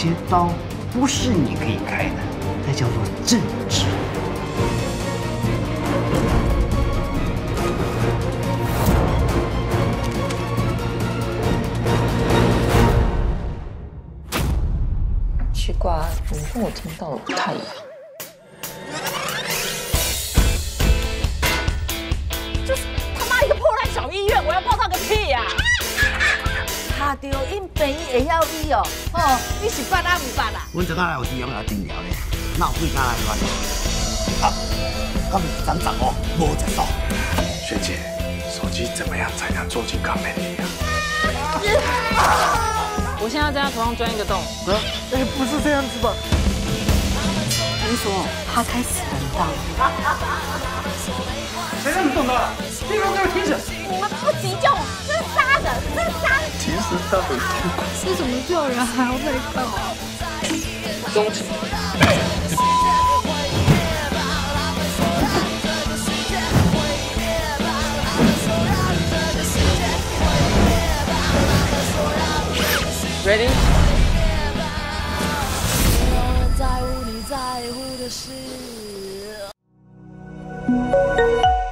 些刀不是你可以开的，那叫做正直。 奇怪，怎么跟我听到的不太一样？ 就是他妈一个破烂小医院，我要报道个屁呀！ 下着因病会晓医哦，哦，你是捌啊唔捌啊？ 阮这哪有治疗来治疗呢？哪有几家来乱？啊，刚长长哦，无在手。 学姐，手机怎么样才能做进康美里啊？ 我现在在他头上钻一个洞。 不是这样子吧？ 听说他开始等到， 谁让你动的？立刻给我停止！ 你们不急救，这是杀人，这是杀人！ 其实他很痛苦。 这怎么救人还要被告？ 终止。 Ready？ 在乎你在乎的事。